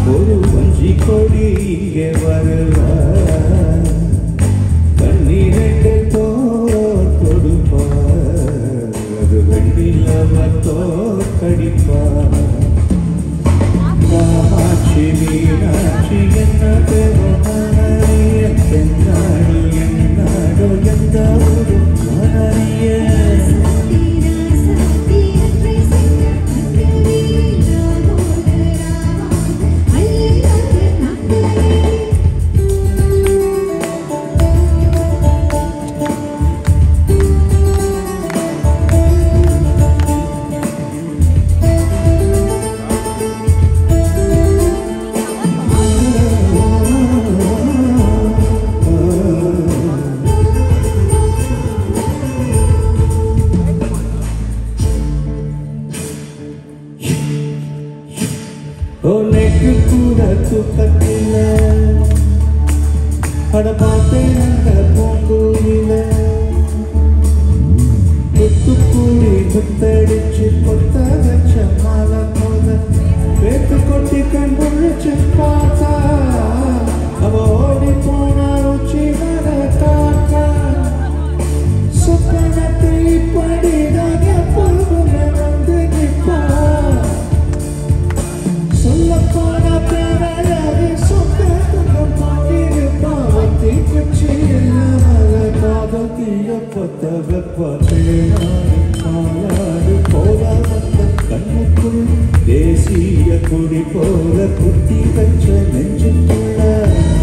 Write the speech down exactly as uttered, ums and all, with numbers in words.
ஒரு வஞ்சி கொடி இங்கே வருவார் கண்ணீரண்டு தோர் கொடுப்பார் அது வெண்ணிலவர் தோர் கடிப்பார் காமாட்சி மீனாட்சி என்ன பெருமானிய தென்னாடு என்னாடோ எந்த ஒரு மனறிய உனக்கு கூட தூக்கத்தில அட பார்த்தேன் அந்த பூங்கூரில முத்துக்கூடி முத்தடிச்சு கொத்த வச்ச மாலை போல வேத்து கொட்டி கண் முழிச்சு பார்த்தா அவ ஓடி போனா ருச்சி வர காத்தா சொப்பனத்தை இப்படிதான் எப்பொழுதும் வந்து நிற்பா சொல்லப்போன பேரழகி சொந்தம் பாடிருப்பாவத்தி குச்சி இல்லாமல காதல் தீய பத்த வெப்பத்தேனாடு பாலாடு போல வந்த கண்ணுக்குள் தேசிய கொடி போல குத்தி வச்ச நெஞ்சுக்குள்ள